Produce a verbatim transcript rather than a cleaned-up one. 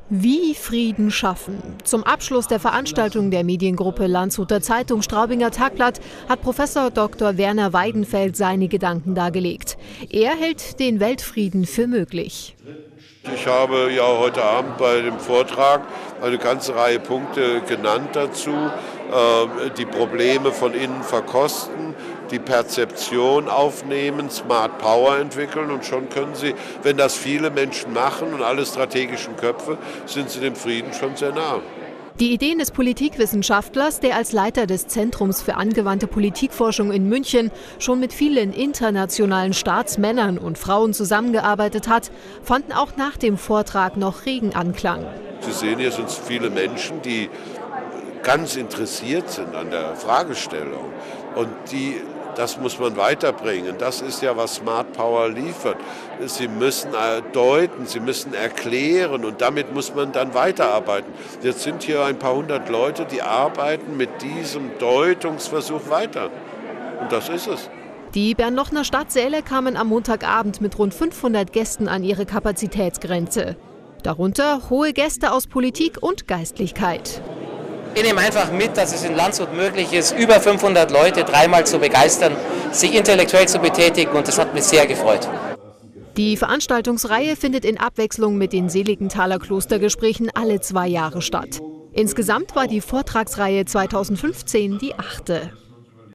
Wie Frieden schaffen. Zum Abschluss der Veranstaltung der Mediengruppe Landshuter Zeitung Straubinger Tagblatt hat Professor Doktor Werner Weidenfeld seine Gedanken dargelegt. Er hält den Weltfrieden für möglich. Ich habe ja heute Abend bei dem Vortrag eine ganze Reihe Punkte genannt dazu. Die Probleme von innen verkosten, die Perzeption aufnehmen, Smart Power entwickeln und schon können Sie, wenn das viele Menschen machen und alle strategischen Köpfe, sind Sie dem Frieden schon sehr nah. Die Ideen des Politikwissenschaftlers, der als Leiter des Zentrums für angewandte Politikforschung in München schon mit vielen internationalen Staatsmännern und Frauen zusammengearbeitet hat, fanden auch nach dem Vortrag noch regen Anklang. Sie sehen, hier sind viele Menschen, die ganz interessiert sind an der Fragestellung und die Das muss man weiterbringen. Das ist ja, was Smart Power liefert. Sie müssen deuten, Sie müssen erklären und damit muss man dann weiterarbeiten. Jetzt sind hier ein paar hundert Leute, die arbeiten mit diesem Deutungsversuch weiter. Und das ist es. Die Bernlochner Stadtsäle kamen am Montagabend mit rund fünfhundert Gästen an ihre Kapazitätsgrenze. Darunter hohe Gäste aus Politik und Geistlichkeit. Ich nehme einfach mit, dass es in Landshut möglich ist, über fünfhundert Leute dreimal zu begeistern, sich intellektuell zu betätigen, und das hat mich sehr gefreut. Die Veranstaltungsreihe findet in Abwechslung mit den Seligenthaler Klostergesprächen alle zwei Jahre statt. Insgesamt war die Vortragsreihe zweitausendfünfzehn die achte.